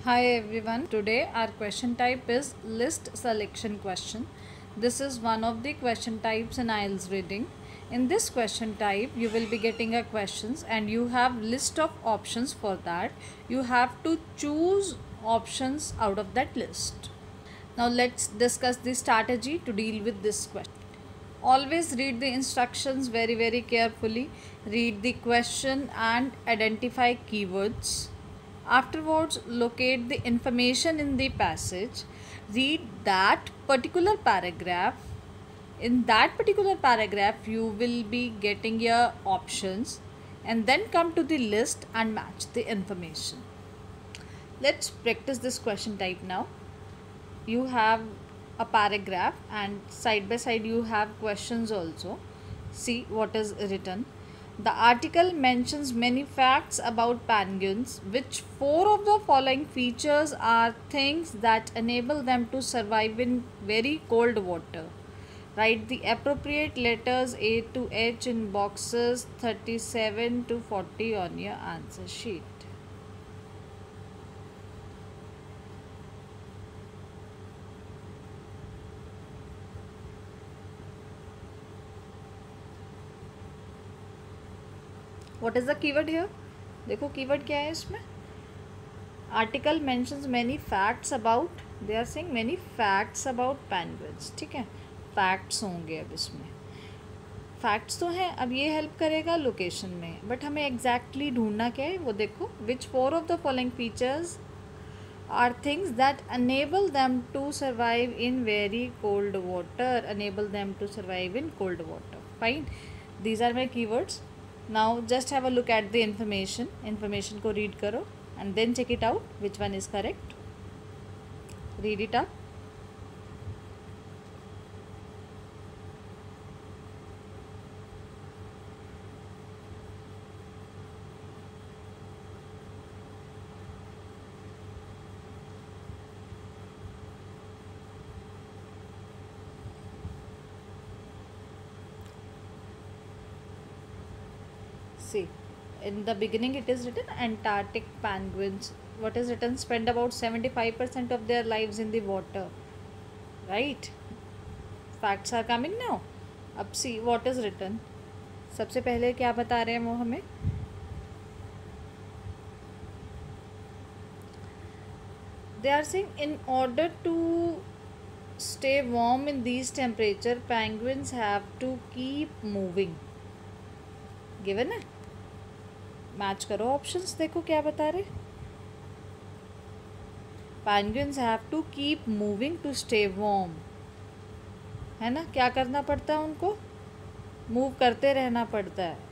Hi everyone. Today our question type is list selection question. This is one of the question types in IELTS reading. In this question type you will be getting a questions and you have list of options for that. You have to choose options out of that list. Now let's discuss the strategy to deal with this question. Always read the instructions very carefully. Read the question and identify keywords. Afterwards, locate the information in the passage. Read that particular paragraph. In that particular paragraph, you will be getting your options and then come to the list and match the information. Let's practice this question type now. You have a paragraph and side by side you have questions also. See what is written. The article mentions many facts about penguins. Which four of the following features are things that enable them to survive in very cold water? Write the appropriate letters A to H in boxes 37 to 40 on your answer sheet. What is the keyword here? देखो keyword क्या है इसमें. Article mentions many facts about, they are saying many facts about penguins. ठीक है, facts होंगे अब इसमें. Facts तो हैं, अब ये हेल्प करेगा लोकेशन में, बट हमें एग्जैक्टली ढूंढना क्या है वो देखो. Which four of the following features are things that enable them to survive in very cold water. Enable them to survive in cold water. Fine, these are my keywords. Now just have a look at the information को read करो and then check it out which one is correct. Read it up. See, in the beginning it is written Antarctic penguins. What is written? Spend about 75% of their lives in the water. Right? Facts are coming now. अब see what is written. सबसे पहले क्या बता रहे हैं वो हमें. They are saying in order to stay warm in these temperature, penguins have to keep moving. Given है. मैच करो ऑप्शंस, देखो क्या बता रहे. Penguins have to keep moving to stay warm. है ना, क्या करना पड़ता है उनको? मूव करते रहना पड़ता है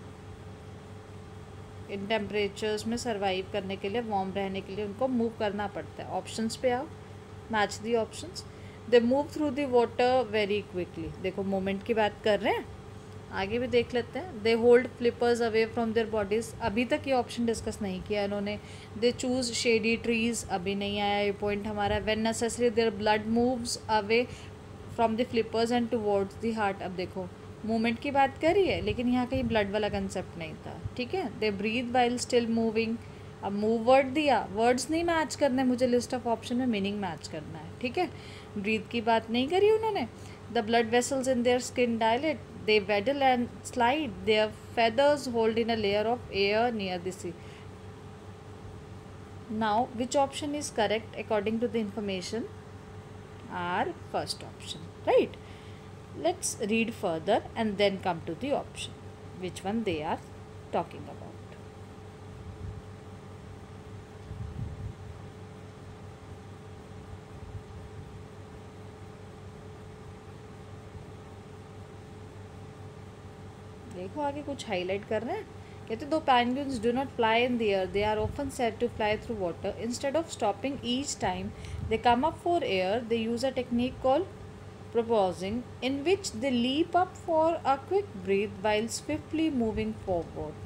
इन टेम्परेचर्स में सर्वाइव करने के लिए, वार्म रहने के लिए उनको मूव करना पड़ता है. ऑप्शंस पे आओ, match the options. They move through the water very quickly. देखो मोमेंट की बात कर रहे हैं, आगे भी देख लेते हैं. They hold flippers away from their bodies. अभी तक ये ऑप्शन डिस्कस नहीं किया इन्होंने. दे चूज शेडी ट्रीज, अभी नहीं आया ये पॉइंट हमारा. When necessary their blood moves away from the flippers and towards the heart. अब देखो मूवमेंट की बात करी है लेकिन यहाँ कहीं ब्लड वाला कंसेप्ट नहीं था. ठीक है. They breathe while still moving. अब मूव वर्ड दिया, वर्ड्स नहीं मैच करने मुझे, लिस्ट ऑफ ऑप्शन में मीनिंग मैच करना है. ठीक है, ब्रीथ की बात नहीं करी उन्होंने. The blood vessels in their skin dilate. They waddle and slide. Their feathers hold in a layer of air near the sea. Now, which option is correct according to the information? Our first option, right? Let's read further and then come to the option. Which one they are talking about? देखो आगे कुछ highlight कर रहे हैं. कहते दो penguins do not fly in the air. They are often said to fly through water. Instead of stopping each time they come up for air, they use a technique called proposing, in which they leap up for a quick breath while swiftly moving forward.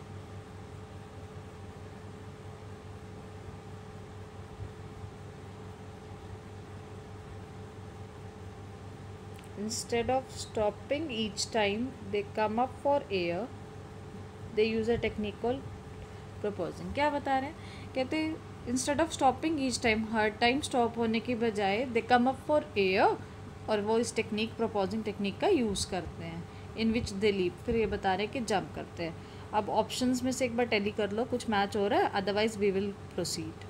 Instead of stopping each time they come up for air, they use a technique called proposing. क्या बता रहे हैं? कहते instead of stopping each time, हर time stop होने की बजाय they come up for air, और वो इस टेक्निक, प्रोपोजिंग टेक्निक का यूज़ करते हैं, इन विच दे लीप, फिर ये बता रहे हैं कि जंप करते हैं। अब ऑप्शंस में से एक बार टैली कर लो, कुछ मैच हो रहा है, अदरवाइज वी विल प्रोसीड।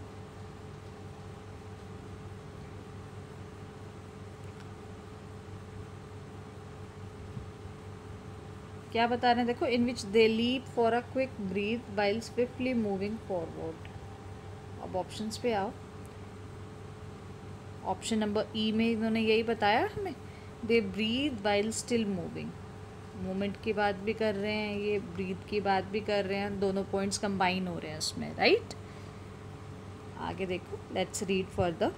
क्या बता रहे हैं देखो, in which they leap for a quick breath while swiftly moving forward. अब ऑप्शंस पे आओ। ऑप्शन नंबर ई में इन्होंने यही बताया हमें, they breathe while still moving, movement की बात भी कर रहे हैं, ये ब्रीथ की बात भी कर रहे हैं, दोनों पॉइंट्स कंबाइन हो रहे हैं उसमें, राइट। आगे देखो, let's read further.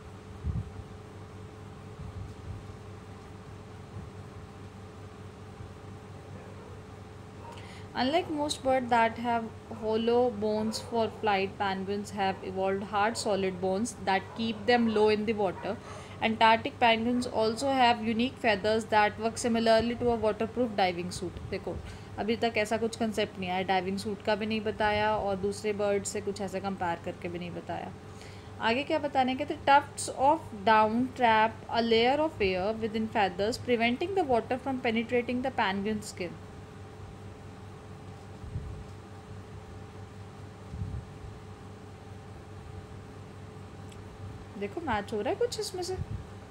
Unlike most birds that have hollow bones for flight, penguins have evolved hard, solid bones that keep them low in the water. Antarctic penguins also have unique feathers that work similarly to a waterproof diving suit. देखो, अभी तक ऐसा कुछ concept नहीं आया, diving suit का भी नहीं बताया और दूसरे बर्ड से कुछ ऐसे कंपेयर करके भी नहीं बताया। आगे क्या बताने के थे, tufts of down trap a layer of air within feathers, preventing the water from penetrating the penguin skin. देखो मैच हो रहा है कुछ इसमें से,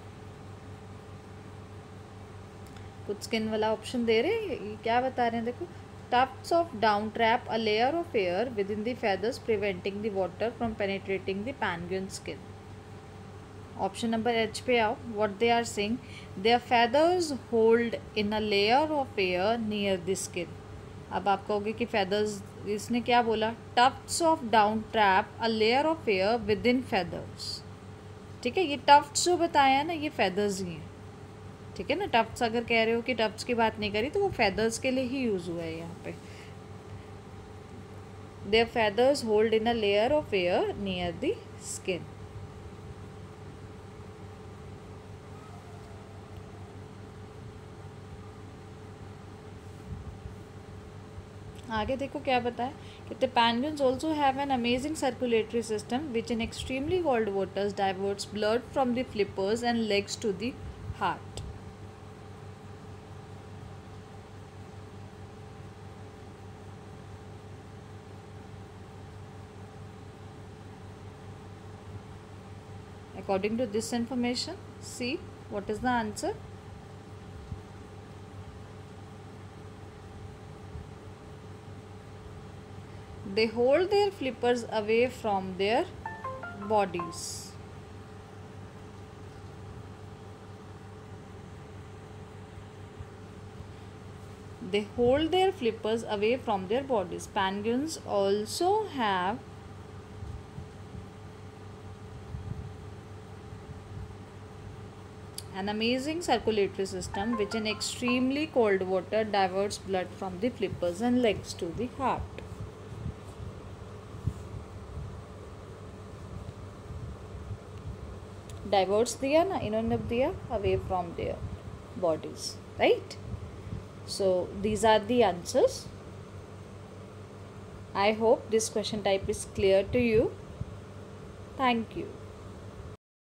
कुछ स्किन वाला ऑप्शन दे रहे हैं, ये क्या बता रहे हैं देखो, tufts of down trap a layer of air within the feathers preventing the water from penetrating the penguin skin. Option number H पे आओ, what they are saying, their feathers hold in a layer of air near the skin. अब आप कहोगे कि feathers, इसने क्या बोला, tufts of down trap a layer of air within feathers, ठीक है। ये टफ्ट्स जो बताया ना, ये फेदर्स ही हैं, ठीक है ना। टफ्ट्स अगर कह रहे हो कि टफ्ट्स की बात नहीं करी, तो वो फेदर्स के लिए ही यूज़ हुआ है यहाँ पे। Their feathers hold in a layer of air near the skin. आगे देखो क्या बताया, कहते penguins also have an amazing circulatory system which in extremely cold waters diverts blood from the flippers and legs to the heart. According to this information, see what is the answer. They hold their flippers away from their bodies. They hold their flippers away from their bodies. Penguins also have an amazing circulatory system which in extremely cold water diverts blood from the flippers and legs to the heart. Diverts दिया ना इन्होंने दिया, away from their bodies, right? So these are the answers. I hope this question type is clear to you. Thank you.